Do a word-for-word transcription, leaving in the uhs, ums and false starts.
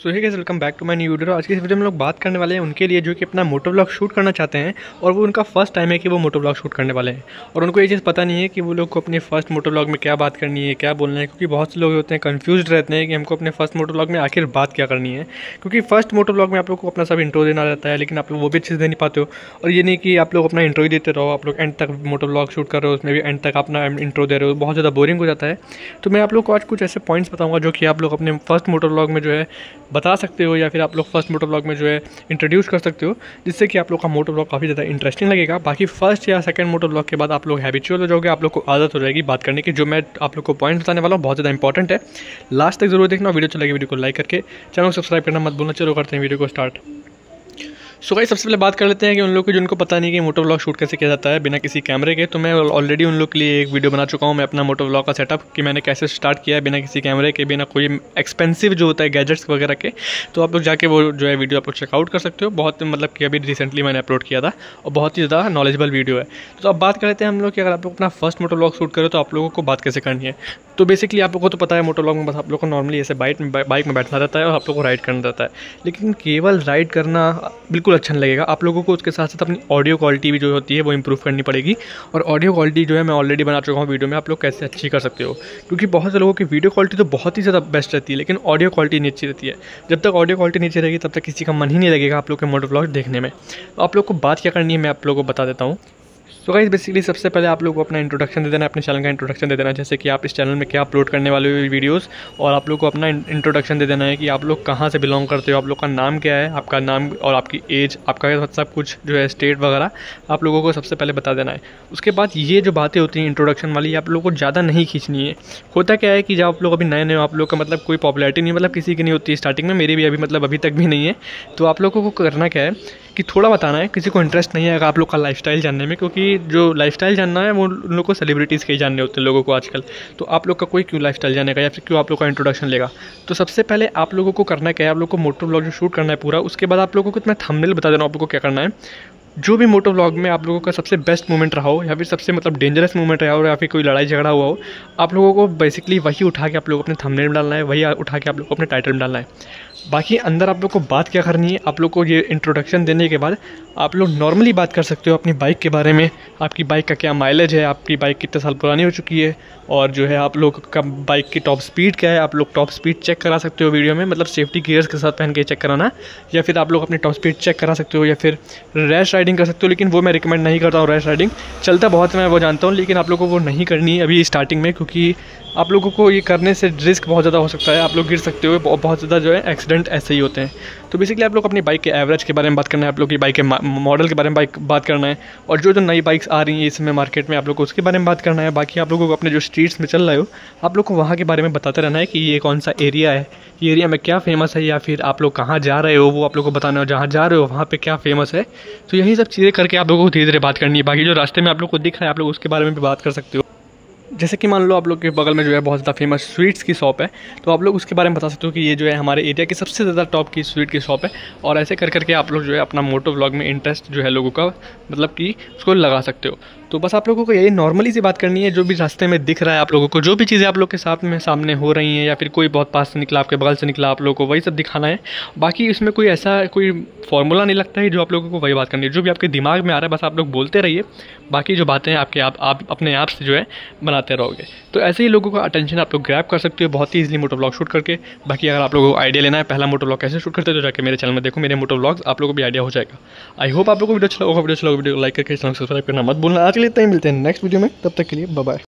So hey guys, welcome back to my new video. आज की इस वीडियो में लोग बात करने वाले हैं उनके लिए जो कि अपना मोटो व्लॉग शूट करना चाहते हैं और वो उनका फर्स्ट टाइम है कि वो मोटो व्लॉग शूट करने वाले हैं और उनको ये चीज़ पता नहीं है कि वो लोग को अपने फर्स्ट मोटो व्लॉग में क्या बात करनी है, क्या बोलना है। क्योंकि बहुत से लोग होते हैं कन्फ्यूज रहते हैं कि हमको अपने फर्स्ट मोटो व्लॉग में आखिर बात क्या करनी है। क्योंकि फर्स्ट मोटो व्लॉग में आप लोग को अपना सब इंट्रो देना रहता है, लेकिन आप लोग वो भी अच्छे से दे नहीं पाते हो। और ये नहीं कि आप लोग अपना इंट्रो ही देते रहो, आप लोग एंड तक मोटो व्लॉग शूट कर रहे हो, उसमें भी एंड तक अपना इंट्रो दे रहे हो, बहुत ज़्यादा बोरिंग हो जाता है। तो मैं आप लोग को आज कुछ ऐसे पॉइंट्स बताऊँगा जो कि आप लोग अपने फर्स्ट मोटो व्लॉग में जो है बता सकते हो, या फिर आप लोग फर्स्ट मोटो व्लॉग में जो है इंट्रोड्यूस कर सकते हो, जिससे कि आप लोग का मोटो व्लॉग काफ़ी ज़्यादा इंटरेस्टिंग लगेगा। बाकी फर्स्ट या सेकंड मोटो व्लॉग के बाद आप लोग हैबिचुअल हो जाओगे, आप लोग को आदत हो जाएगी बात करने की। जो मैं आप लोग को पॉइंट बताने वाला हूँ बहुत ज़्यादा इंपॉर्टेंट है, लास्ट तक जरूर देखना। वीडियो चलेगी, वीडियो को लाइक करके चैनल को सब्सक्राइब करना मत भूलना। चलो करते हैं वीडियो को स्टार्ट। सो गाइस, सबसे पहले बात कर लेते हैं कि उन लोग को जिनको पता नहीं कि मोटो व्लॉग शूट कैसे किया जाता है बिना किसी कैमरे के। तो मैं ऑलरेडी उन लोग के लिए एक वीडियो बना चुका हूँ, मैं अपना मोटो व्लॉग का सेटअप कि मैंने कैसे स्टार्ट किया है बिना किसी कैमरे के, बिना कोई एक्सपेंसिव जो होता है गैजेट्स वगैरह के। तो आप लोग जाके वो जो है वीडियो आप लोग चेकआउट कर सकते हो। बहुत मतलब कि अभी रिसेंटली मैंने अपलोड किया था और बहुत ही ज़्यादा नॉलेजेबल वीडियो है। तो अब बात कर लेते हैं हम लोग कि अगर आप लोग अपना फर्स्ट मोटो व्लॉग शूट करो तो आप लोगों को बात कैसे करनी है। तो बेसिकली आप लोगों को तो पता है मोटो व्लॉग में बस आप लोग को नॉर्मली ऐसे बाइक में बाइक में बैठना रहता है और आप लोग को राइड करना रहता है। लेकिन केवल राइड करना बिल्कुल अच्छा नहीं लगेगा, आप लोगों को उसके साथ साथ अपनी ऑडियो क्वालिटी भी जो होती है वो इंप्रूव करनी पड़ेगी। और ऑडियो क्वालिटी जो है मैं ऑलरेडी बना चुका हूँ वीडियो में, आप लोग कैसे अच्छी कर सकते हो। क्योंकि बहुत से लोगों की वीडियो क्वालिटी तो बहुत ही ज़्यादा बेस्ट रहती है, लेकिन ऑडियो क्वालिटी नहीं अच्छी रहती है। जब तक ऑडियो क्वालिटी नीचे रहेगी तब तक किसी का मन ही नहीं लगेगा आप लोग के मोटो व्लॉग देखने में। तो आप लोग को बात क्या करनी है मैं आप लोगों को बता देता हूँ। सो गाइस, बेसिकली सबसे पहले आप लोग को अपना इंट्रोडक्शन दे देना है, अपने चैनल का इंट्रोडक्शन दे देना है, जैसे कि आप इस चैनल में क्या अपलोड करने वाले हो वीडियोस। और आप लोग को अपना इंट्रोडक्शन दे देना है कि आप लोग कहाँ से बिलोंग करते हो, आप लोग का नाम क्या है, आपका नाम और आपकी एज, आपका सब कुछ जो है स्टेट वगैरह आप लोगों को सबसे पहले बता देना है। उसके बाद ये जो बातें होती हैं इंट्रोडक्शन वाली, आप लोगों को ज़्यादा नहीं खींचनी है। होता क्या है कि जब आप लोग अभी नए नए हो, आप लोग का मतलब कोई पॉपुलैरिटी नहीं, मतलब किसी की नहीं होती स्टार्टिंग में, मेरी भी अभी मतलब अभी तक भी नहीं है। तो आप लोगों को करना क्या है कि थोड़ा बताना है, किसी को इंटरेस्ट नहीं है अगर आप लोग का लाइफस्टाइल जानने में, क्योंकि जो लाइफस्टाइल जानना है वो उन लोग को सेलिब्रिटीज़ के ही जानने होते हैं लोगों को आजकल। तो आप लोग का कोई क्यों लाइफस्टाइल जानेगा या फिर क्यों आप लोग का इंट्रोडक्शन लेगा। तो सबसे पहले आप लोगों को करना क्या है, आप लोग को मोटो व्लॉग जो शूट करना है पूरा, उसके बाद आप लोगों को मैं थंबनेल बता देना आप लोग को क्या करना है। जो भी मोटो व्लॉग में आप लोगों का सबसे बेस्ट मोमेंट रहा हो या फिर सबसे मतलब डेंजरस मोमेंट रहा हो या फिर कोई लड़ाई झगड़ा हुआ हो, आप लोगों को बेसिकली वही उठा के आप लोग अपने थंबनेल में डालना है, वही उठा के आप लोग को अपने टाइटल में डालना है। बाकी अंदर आप लोग को बात क्या करनी है, आप लोग को ये इंट्रोडक्शन देने के बाद आप लोग नॉर्मली बात कर सकते हो अपनी बाइक के बारे में। आपकी बाइक का क्या माइलेज है, आपकी बाइक कितने साल पुरानी हो चुकी है, और जो है आप लोग का बाइक की टॉप स्पीड क्या है। आप लोग टॉप स्पीड चेक करा सकते हो वीडियो में, मतलब सेफ्टी गियर्स के साथ पहन के चेक कराना, या फिर आप लोग अपनी टॉप स्पीड चेक करा सकते हो, या फिर रैश राइडिंग कर सकते हो। लेकिन वो मैं रिकमेंड नहीं करता हूँ, रैश राइडिंग चलता बहुत है मैं वो जानता हूँ, लेकिन आप लोगों को वो नहीं करनी है अभी स्टार्टिंग में, क्योंकि आप लोगों को ये करने से रिस्क बहुत ज़्यादा हो सकता है, आप लोग गिर सकते हो, बहुत ज़्यादा जो है एक्सीडेंट ऐसे ही होते हैं। तो बेसिकली आप लोग अपनी बाइक के एवरेज के बारे में बात करना है, आप लोग की बाइक के मॉडल के बारे में बाइक बात करना है, और जो जो नई बाइक्स आ रही हैं इसमें मार्केट में आप लोग को उसके बारे में बात करना है। बाकी आप लोगों को अपने जो स्ट्रीट्स में चल रहे हो आप लोग को वहाँ के बारे में बताते रहना है कि ये कौन सा एरिया है, ये एरिया में क्या फेमस है, या फिर आप लोग कहाँ जा रहे हो वो आप लोग को बताना है, जहाँ जा रहे हो वहाँ पे क्या फेमस है। तो यही सब चीज़ें करके आप लोगों को धीरे धीरे बात करनी है। बाकी जो रास्ते में आप लोग को दिख रहा है आप लोग उसके बारे में भी बात कर सकते हो। जैसे कि मान लो आप लोग के बगल में जो है बहुत ज़्यादा फेमस स्वीट्स की शॉप है, तो आप लोग उसके बारे में बता सकते हो कि ये जो है हमारे एरिया की सबसे ज़्यादा टॉप की स्वीट की शॉप है। और ऐसे कर करके आप लोग जो है अपना मोटो व्लॉग में इंटरेस्ट जो है लोगों का मतलब कि उसको लगा सकते हो। तो बस आप लोगों को यही नॉर्मली सी बात करनी है, जो भी रास्ते में दिख रहा है आप लोगों को, जो भी चीज़ें आप लोग के साथ में सामने हो रही हैं, या फिर कोई बहुत पास से निकला, आपके बगल से निकला, आप लोगों को वही सब दिखाना है। बाकी इसमें कोई ऐसा कोई फॉर्मूला नहीं लगता है, जो आप लोगों को वही बात करनी है, जो भी आपके दिमाग में आ रहा है बस आप लोग बोलते रहिए। बाकी जो बातें आपके आप, आप अपने आप से जो है बनाते रहोगे। तो ऐसे ही लोगों का अटेंशन आप लोग ग्रैब कर सकते हो बहुत ही ईजिली मोटो व्लॉग शूट करके। बाकी अगर आप लोगों को आइडिया लेना है पहला मोटो व्लॉग कैसे शूट करते हैं, तो जाके मेरे चैनल में देखो, मेरे मोटो व्लॉग्स आप लोगों को भी आइडिया हो जाएगा। आई होप आप लोगों को वीडियो अच्छा होगा। वीडियो अच्छा होगा वीडियो लाइक करके चैनल सब्सक्राइब करना मत भूलना। आज के लिए इतना ही, मिलते हैं नेक्स्ट वीडियो में, तब तक के लिए बाय बाय।